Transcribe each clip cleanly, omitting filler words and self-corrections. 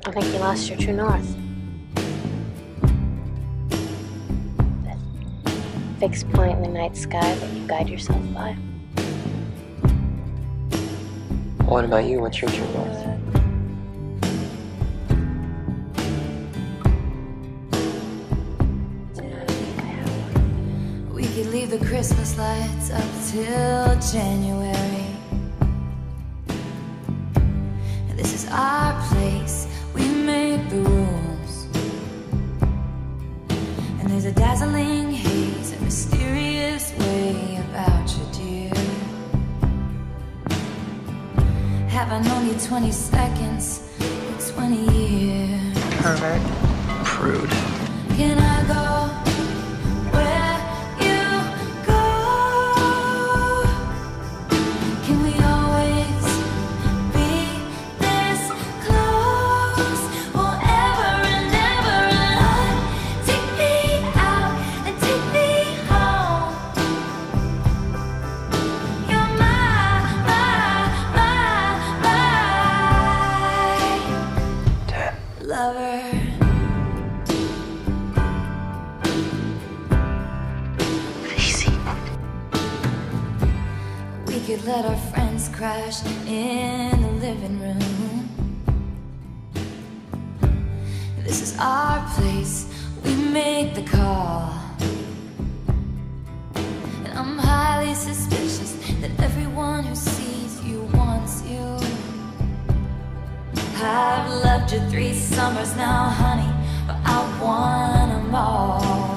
I think you lost your true north. That fixed point in the night sky that you guide yourself by. What about you? What's your true north? We could leave the Christmas lights up till January. This is our place, we make the rules. And there's a dazzling haze, a mysterious way about you, dear. Have I known you 20 seconds or 20 years? Pervert. Prude. Can I go where you go? Can we always be this close forever and ever? And take me out and take me home. You're my 10. lover. We could let our friends crash in the living room. This is our place, we make the call. And I'm highly suspicious that everyone who sees you wants you. I've loved you 3 summers now, honey, but I want them all.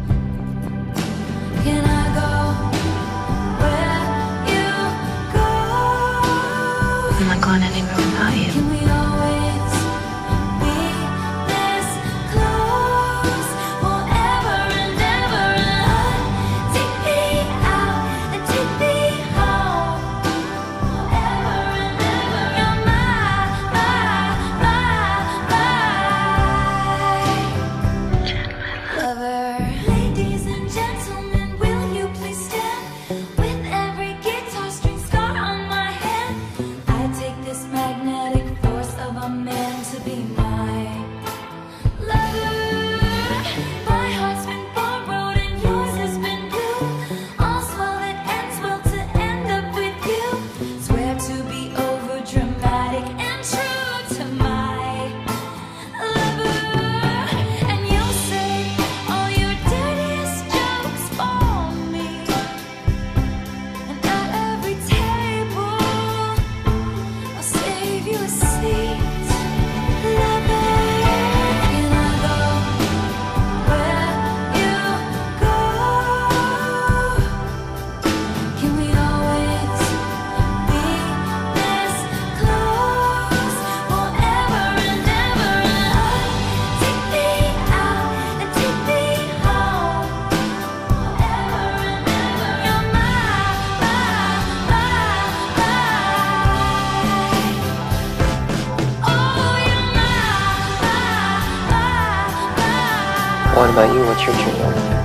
Can I go where you go? I'm not going anywhere without you. Can we always be this close forever and ever? And take me out and take me home forever and ever. You're my lover. Ladies and gentlemen, will you please stand? With every guitar string scar on my hand, I take this magnetic force of a man to be my lover. My heart's been borrowed and yours has been blue. All's well that ends well to end up with you. Swear to be over dramatic and true to my lover. And you'll say all your dirtiest jokes for me. And at every table I'll save you a seat, lover. Can I go where you go? Can we always be this close forever and ever? Take me out and take me home forever and ever. You're What about you? What's your true north?